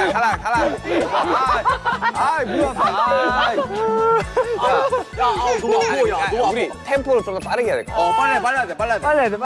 가라. 무릎 아파. 너무 아파. 우리 템포를 좀 더 빠르게 해야 될 것 같아. 빨라야 돼.